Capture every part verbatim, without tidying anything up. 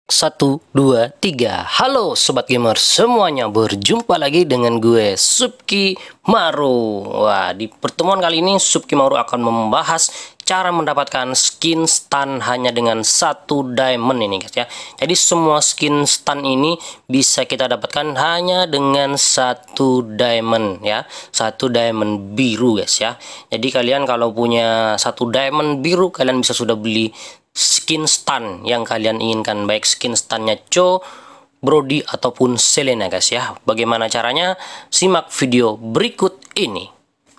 Satu, dua, tiga. Halo Sobat Gamer semuanya, berjumpa lagi dengan gue Subki Maru. Wah, di pertemuan kali ini Subki Maru akan membahas cara mendapatkan skin stun hanya dengan satu diamond ini guys ya. Jadi semua skin stun ini bisa kita dapatkan hanya dengan satu diamond ya. Satu diamond biru guys ya. Jadi kalian kalau punya satu diamond biru, kalian bisa sudah beli skin stun yang kalian inginkan, baik skin stunnya Cho, Brody ataupun Selena guys ya. Bagaimana caranya? Simak video berikut ini.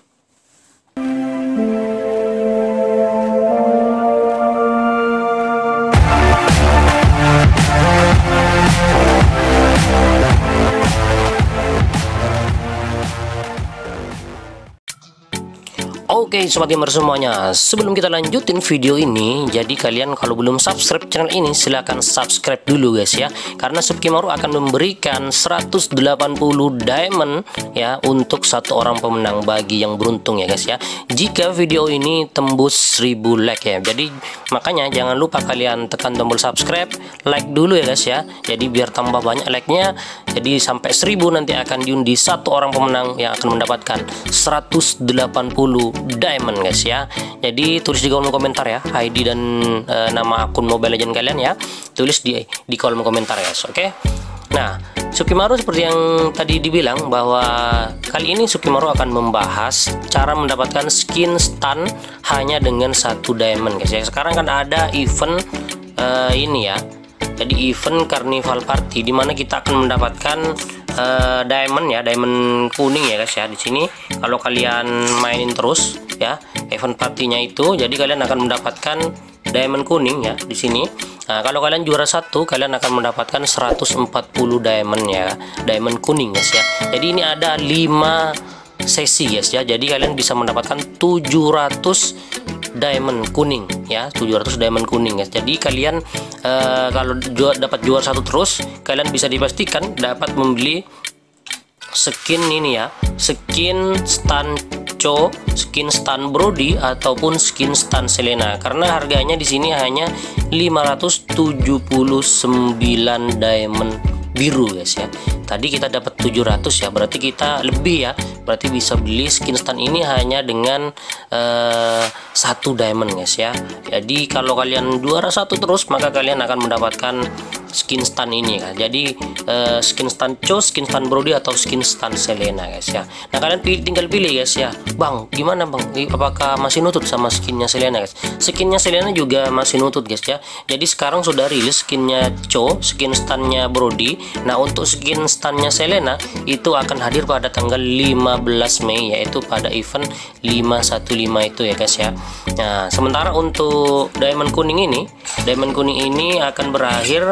Oke Sobat Gamer semuanya, sebelum kita lanjutin video ini, jadi kalian kalau belum subscribe channel ini silahkan subscribe dulu guys ya. Karena Subki Maru akan memberikan seratus delapan puluh diamond ya untuk satu orang pemenang bagi yang beruntung ya guys ya. Jika video ini tembus seribu like ya. Jadi makanya jangan lupa kalian tekan tombol subscribe, like dulu ya guys ya. Jadi biar tambah banyak like-nya. Jadi sampai seribu nanti akan diundi satu orang pemenang yang akan mendapatkan seratus delapan puluh diamond guys ya. Jadi tulis di kolom komentar ya I D dan e, nama akun Mobile Legends kalian ya. Tulis di di kolom komentar guys. Oke. Nah, Subki Maru seperti yang tadi dibilang bahwa kali ini Subki Maru akan membahas cara mendapatkan skin stun hanya dengan satu diamond guys ya. Sekarang kan ada event e, ini ya. Jadi event Carnival Party di mana kita akan mendapatkan uh, diamond ya, diamond kuning ya guys ya. Di sini kalau kalian mainin terus ya event partinya itu, jadi kalian akan mendapatkan diamond kuning ya di sini. Nah, kalau kalian juara satu, kalian akan mendapatkan seratus empat puluh diamond ya, diamond kuning guys ya. Jadi ini ada lima sesi guys ya. Jadi kalian bisa mendapatkan tujuh ratus diamond kuning ya, tujuh ratus diamond kuning guys. Jadi kalian uh, kalau ju dapat juara satu terus, kalian bisa dipastikan dapat membeli skin ini ya, skin stun Cho, skin stun Brody ataupun skin stun Selena. Karena harganya di sini hanya lima ratus tujuh puluh sembilan diamond biru guys ya. Tadi kita dapat tujuh ratus ya, berarti kita lebih ya. Berarti bisa beli skin stun ini hanya dengan uh, satu diamond guys ya. Jadi kalau kalian juara satu terus, maka kalian akan mendapatkan skin stun ini kan. Jadi uh, skin stun Cho, skin stun Brody atau skin stun Selena guys ya. Nah kalian pilih, tinggal pilih guys ya. Bang, gimana bang? Apakah masih nutut sama skinnya Selena guys? Skinnya Selena juga masih nutut guys ya. Jadi sekarang sudah rilis skinnya Cho, skin stunnya Brody. Nah untuk skin stunnya Selena itu akan hadir pada tanggal lima belas Mei, yaitu pada event lima satu lima itu ya guys ya. Nah sementara untuk diamond kuning ini, diamond kuning ini akan berakhir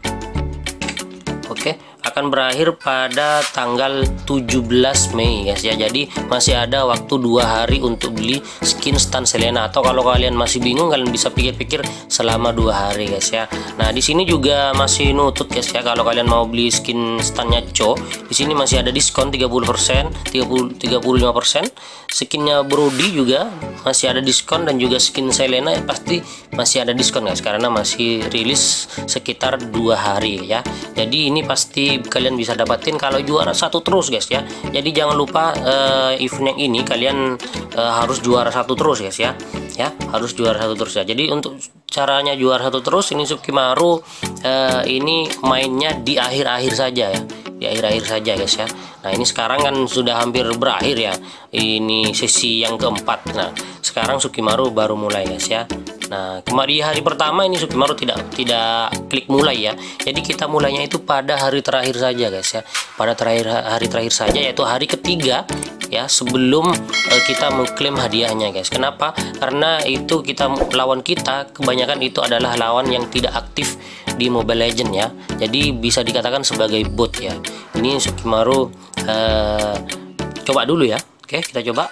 Oke, akan berakhir pada tanggal tujuh belas Mei guys ya. Jadi masih ada waktu dua hari untuk beli skin stun Selena. Atau kalau kalian masih bingung, kalian bisa pikir-pikir selama dua hari guys ya. Nah di sini juga masih nutut guys ya. Kalau kalian mau beli skin stunnya Cho, di sini masih ada diskon tiga puluh persen, tiga puluh, tiga puluh lima persen. Skinnya Brody juga masih ada diskon, dan juga skin Selena pasti masih ada diskon guys, karena masih rilis sekitar dua hari ya. Jadi ini pasti kalian bisa dapatin kalau juara satu terus guys ya. Jadi jangan lupa uh, event yang ini kalian uh, harus juara satu terus guys ya. Ya, harus juara satu terus ya. Jadi untuk caranya juara satu terus ini Subki Maru uh, ini mainnya di akhir-akhir saja ya. Di akhir-akhir saja guys ya. Nah ini sekarang kan sudah hampir berakhir ya. Ini sesi yang keempat. Nah sekarang Subki Maru baru mulai guys ya. Nah, kemarin hari pertama ini Subki Maru tidak tidak klik mulai ya. Jadi kita mulainya itu pada hari terakhir saja guys ya. Pada terakhir hari terakhir saja, yaitu hari ketiga ya, sebelum uh, kita mengklaim hadiahnya guys. Kenapa? Karena itu kita lawan kita kebanyakan itu adalah lawan yang tidak aktif di Mobile Legends ya. Jadi bisa dikatakan sebagai bot ya. Ini Subki Maru uh, coba dulu ya. Oke, kita coba.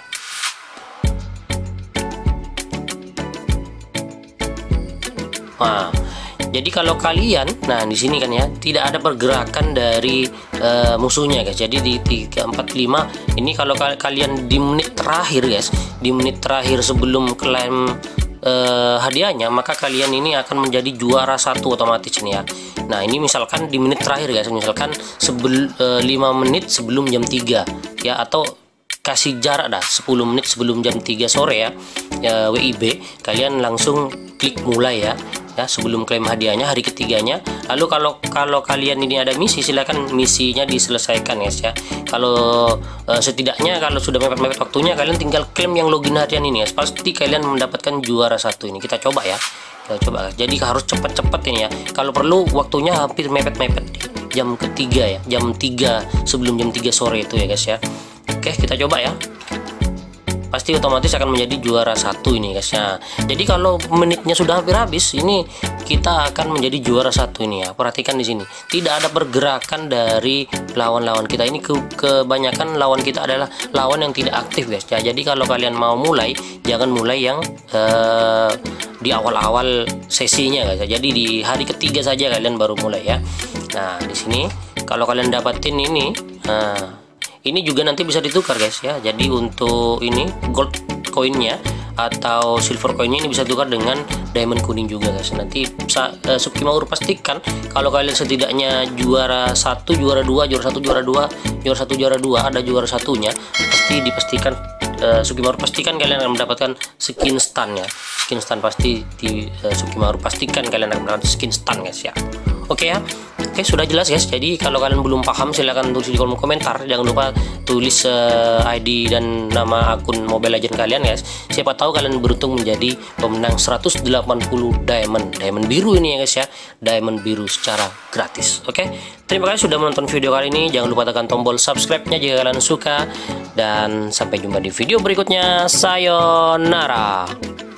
Nah, jadi kalau kalian, nah di sini kan ya, tidak ada pergerakan dari uh, musuhnya guys. Jadi di tiga empat lima ini kalau kalian di menit terakhir guys, di menit terakhir sebelum klaim eh, hadiahnya, maka kalian ini akan menjadi juara satu otomatis nih ya. Nah ini misalkan di menit terakhir guys, misalkan sebel, eh, lima menit sebelum jam tiga ya, atau kasih jarak dah sepuluh menit sebelum jam tiga sore ya, ya W I B, kalian langsung klik mulai ya, ya sebelum klaim hadiahnya hari ketiganya. Lalu kalau kalau kalian ini ada misi, silakan misinya diselesaikan guys ya. Kalau eh, setidaknya kalau sudah mepet-mepet waktunya, kalian tinggal klaim yang login harian ini guys, pasti kalian mendapatkan juara satu ini. Kita coba ya, kita coba. Jadi harus cepat-cepat ini ya. Kalau perlu waktunya hampir mepet-mepet jam ketiga ya, jam tiga sebelum jam tiga sore itu ya guys ya. Oke, kita coba ya. Pasti otomatis akan menjadi juara satu ini guys ya. Jadi kalau menitnya sudah hampir habis, ini kita akan menjadi juara satu ini ya. Perhatikan di sini, tidak ada pergerakan dari lawan-lawan kita ini. Ke kebanyakan lawan kita adalah lawan yang tidak aktif guys ya. Jadi kalau kalian mau mulai, jangan mulai yang uh, di awal-awal sesinya guys ya. Jadi di hari ketiga saja kalian baru mulai ya. Nah di sini kalau kalian dapatin ini, nah ini juga nanti bisa ditukar guys ya. Jadi untuk ini gold koinnya atau silver koinnya ini bisa tukar dengan diamond kuning juga guys. Nanti uh, Sukimaur pastikan kalau kalian setidaknya juara satu, juara dua, juara satu, juara dua, juara satu, juara dua, ada juara satunya, pasti dipastikan uh, Sukimaur pastikan kalian akan mendapatkan skin stun ya. Skin stun pasti di uh, Sukimaur pastikan kalian akan mendapatkan skin stun guys ya. Oke ya. Oke, sudah jelas guys. Jadi kalau kalian belum paham, silahkan tulis di kolom komentar. Jangan lupa tulis uh, I D dan nama akun Mobile Legends kalian guys. Siapa tahu kalian beruntung menjadi pemenang seratus delapan puluh diamond. Diamond biru ini ya guys ya. Diamond biru secara gratis. Oke. Terima kasih sudah menonton video kali ini. Jangan lupa tekan tombol subscribe-nya jika kalian suka. Dan sampai jumpa di video berikutnya. Sayonara.